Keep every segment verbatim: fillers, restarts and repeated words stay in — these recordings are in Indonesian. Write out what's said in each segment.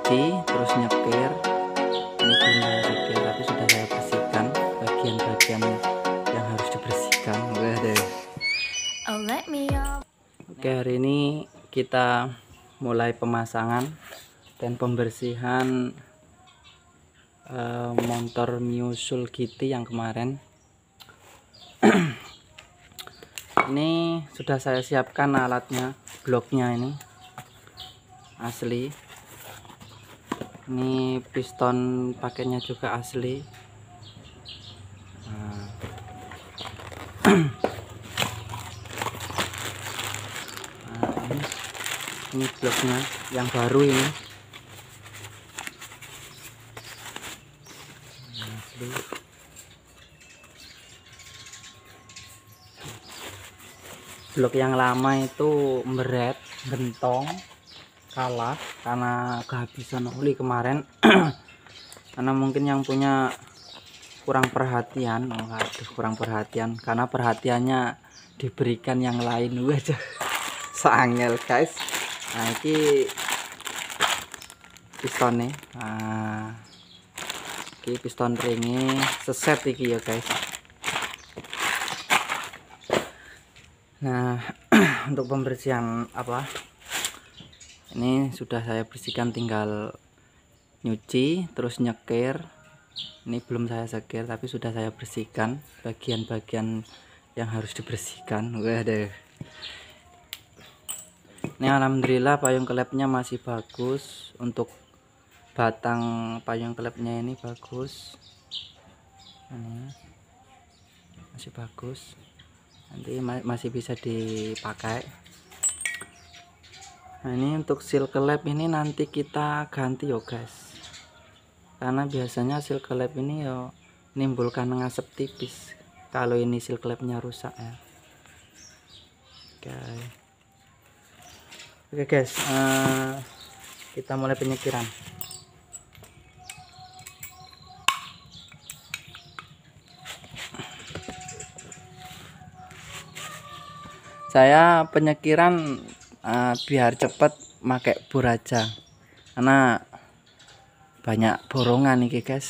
nyuci terus nyekir. Ini belum saya sekir tapi sudah saya bersihkan bagian-bagian yang harus dibersihkan. Waduh. Oh, let me up. Oke, hari ini kita mulai pemasangan dan pembersihan uh, motor Miusul G T yang kemarin. Ini sudah saya siapkan alatnya, bloknya ini asli. Ini piston paketnya juga asli. Nah. Nah, ini, ini bloknya yang baru ini. Asli. Blok yang lama itu meret, gentong, kalah karena kehabisan oli kemarin. Karena mungkin yang punya kurang perhatian. Oh, aduh, kurang perhatian karena perhatiannya diberikan yang lain. Waduh, sangel guys. Nah, ini pistonnya. Nah, ini piston ringnya seset iki ya guys. Nah, untuk pembersihan apa? Ini sudah saya bersihkan, tinggal nyuci terus nyekir. Ini belum saya sekir tapi sudah saya bersihkan bagian-bagian yang harus dibersihkan. Waduh. Ini alhamdulillah payung kelepnya masih bagus. Untuk batang payung kelepnya ini bagus. Ini masih bagus. Nanti masih bisa dipakai. Nah, ini untuk seal kelep ini nanti kita ganti yo guys, karena biasanya seal kelep ini yo menimbulkan ngasep tipis kalau ini seal kelepnya rusak ya. Oke, oke guys, uh, kita mulai penyekiran. Saya penyekiran uh, biar cepat pakai bor aja karena banyak borongan nih guys.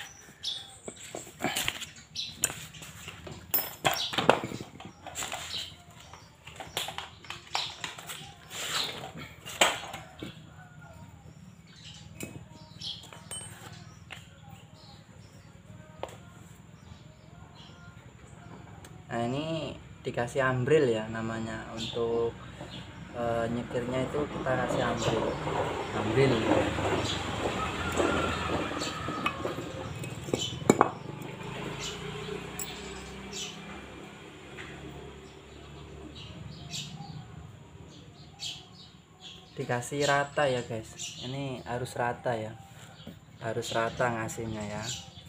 Nah, ini dikasih ambril ya namanya. Untuk uh, nyekirnya itu kita kasih ambril ambril dikasih rata ya guys. Ini harus rata ya, harus rata ngasihnya ya.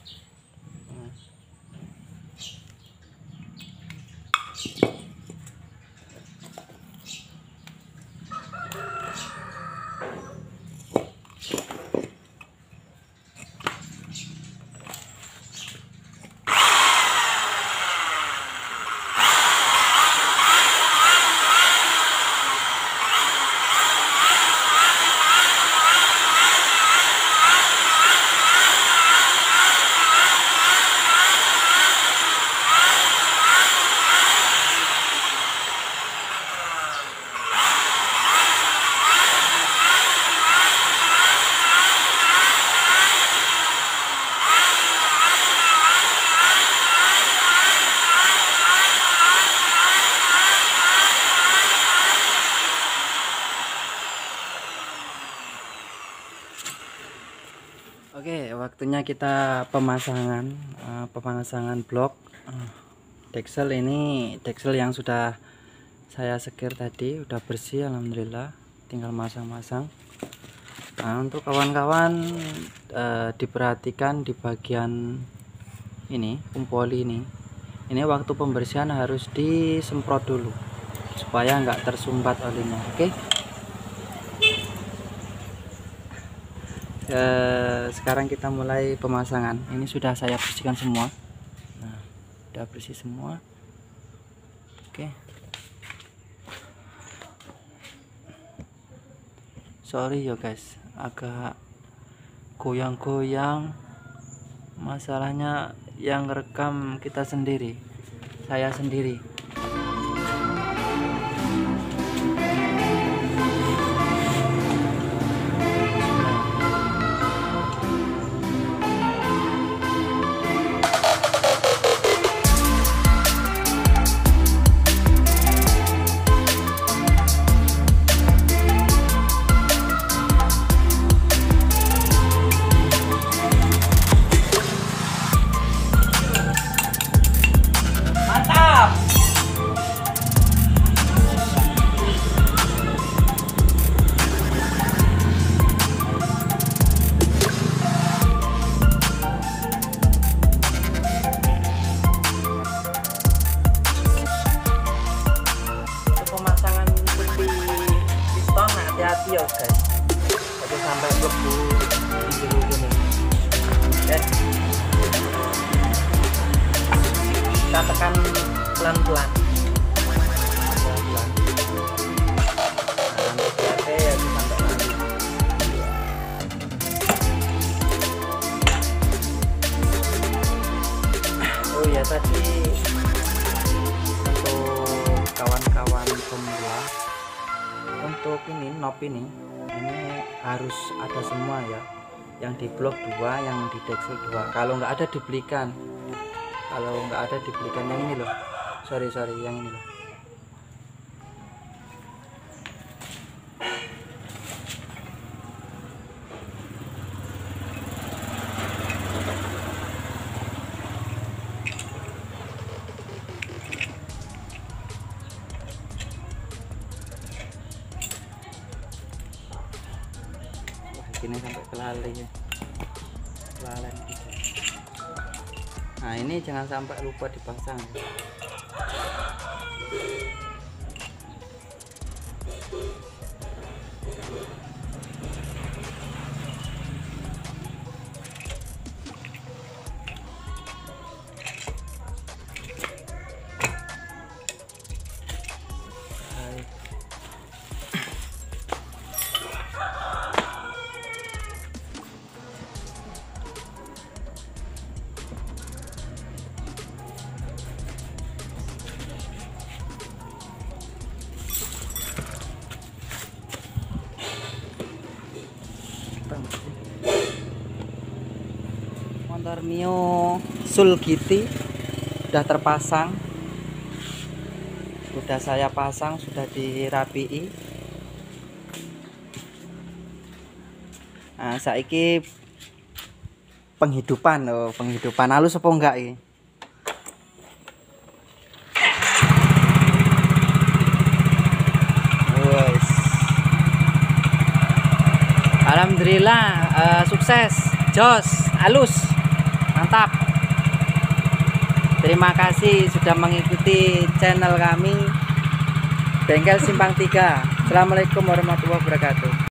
Oke, waktunya kita pemasangan uh, pemasangan blok uh, deksel. Ini deksel yang sudah saya sekir tadi, udah bersih alhamdulillah, tinggal masang-masang. Nah, untuk kawan-kawan uh, diperhatikan di bagian ini kumpoli ini. Ini waktu pembersihan harus disemprot dulu supaya nggak tersumbat olinya. Oke. Eh, sekarang kita mulai pemasangan. Ini sudah saya bersihkan semua. Nah, udah bersih semua. Oke. Sorry ya guys, agak goyang-goyang. Masalahnya yang rekam kita sendiri, saya sendiri. Hati-hati ya guys, jadi sampai lebu di jero gini. Dan kita tekan pelan-pelan, pelan-pelan. Nah, nanti hati ya sampai nanti. Oh ya, tadi untuk kawan-kawan pemula, untuk ini knob ini ini harus ada semua ya, yang di blok dua, yang di deksel dua. Kalau nggak ada dibelikan, kalau nggak ada dibelikan yang ini loh, sorry sorry yang ini loh. Ini sampai kelali ya, kelalen gitu. Nah ini jangan sampai lupa dipasang ya. Motor Mio Sulgiti sudah terpasang, sudah saya pasang, sudah dirapii. Nah, saiki penghidupan loh, penghidupan halus apa enggak ini? Wes. Alhamdulillah uh, sukses, jos, halus. Mantap. Terima kasih sudah mengikuti channel kami Bengkel Simpang tiga. Assalamualaikum warahmatullahi wabarakatuh.